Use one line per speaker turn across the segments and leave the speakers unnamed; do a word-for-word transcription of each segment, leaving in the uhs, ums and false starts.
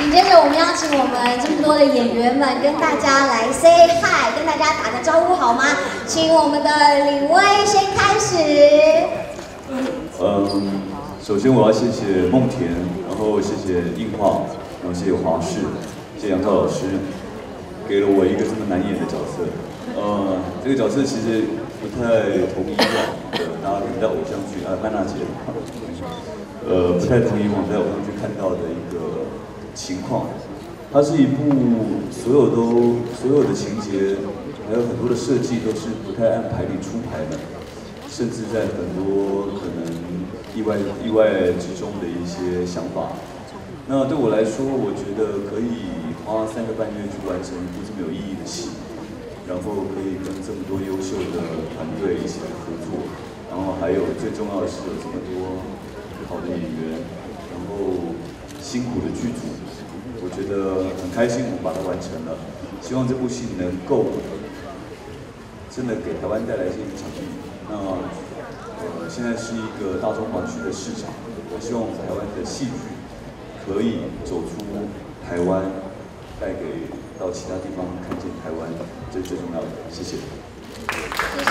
紧接着，我们邀请我们这么多的演员们跟大家来 say hi， 跟大家打个招呼好吗？请我们的李威先开始。
嗯，首先我要谢谢梦田，然后谢谢映画，然后谢谢华视，谢谢杨照老师，给了我一个这么难演的角色。呃，这个角色其实不太同以往的，大家可能在偶像剧啊，曼娜姐，呃，不太同以往在偶像剧看到的一个情况。它是一部所有都所有的情节，还有很多的设计都是不太按牌理出牌的，甚至在很多可能意外意外之中的一些想法。那对我来说，我觉得可以花三个半月去完成一部这么有意义的戏，然后可以跟这么多优秀的团队一起来合作，然后还有最重要的是有这么多好的演员，然后辛苦的剧组。我觉得很开心，我们把它完成了。希望这部戏能够真的给台湾带来一些影响力。那呃，现在是一个大中华区的市场，我希望我们台湾的戏剧可以走出台湾，带给到其他地方看见台湾，这是最重要的。谢谢。
谢谢。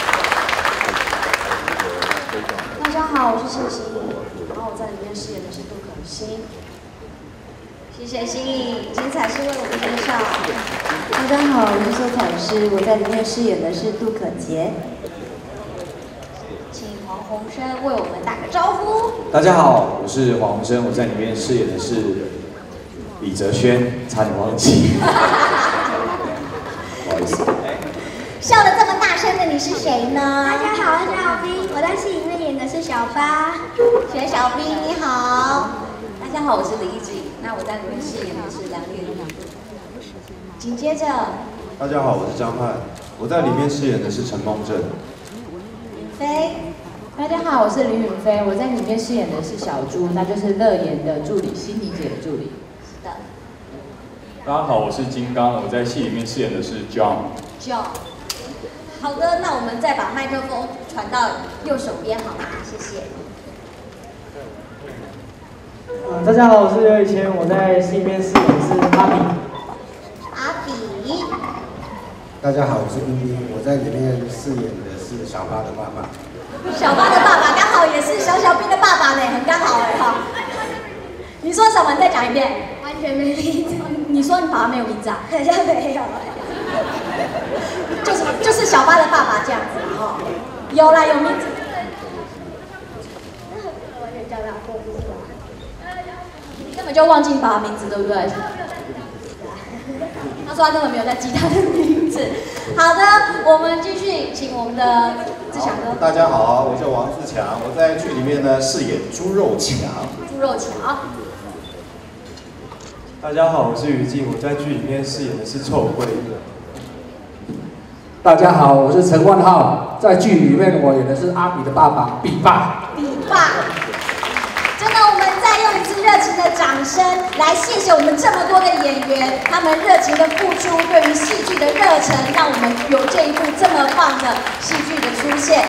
大家好，我是谢欣怡，然后我在里面饰演的是杜可欣。谢谢心怡，精彩是为我们介绍。
大家好，我是秀彩师，我在里面饰演的是杜可杰。
请黄鸿升为我们打个招呼。
大家好，我是黄鸿升，我在里面饰演的是李哲轩，差点忘记。不好意思。
笑得这么大声的你是谁呢？
大家好，我是小兵，我在戏里面演的是小八。
学小兵你好。
大家好，我是李一静，那我在里面饰演的是梁丽丽。
紧接着，
大家好，我是张翰，我在里面饰演的是陈梦正。
允飞。
大家好，我是林允飞，我在里面饰演的是小猪，那就是乐言的助理，心怡姐的助理。
是的。
大家好，我是金刚，我在戏里面饰演的是 John。
John。好的，那我们再把麦克风传到右手边好吗？谢谢。
呃，大家好，我是刘以谦，我在戏里面饰演的是阿比。
阿比。
大家好，我是冰冰，我在里面饰演的是小八的爸爸。
小八的爸爸刚好也是小小兵的爸爸呢，很刚好哎哈。你说什么？你再讲一遍。
完全没名字。
你说你爸爸没有名字啊？
好像没有。
就是就是小八的爸爸这样子哈。有啦，有名字。
完全叫他过不出来。
根本就忘记你爸爸名字，对不对？他说他根本没有在记他的名字。好的，我们继续请我们的志强哥。
大家好，我叫王志强，我在剧里面呢饰演猪肉强。
猪肉强。
大家好，我是于静，我在剧里面饰演的是臭龟。
大家好，我是陈万浩，在剧里面我演的是阿比的爸爸比爸。
比爸。真的，我们再用一次热情的掌声来谢谢我们这么多的演员，他们热情的付出，对于戏剧的热忱，让我们有这一部这么棒的戏剧的出现。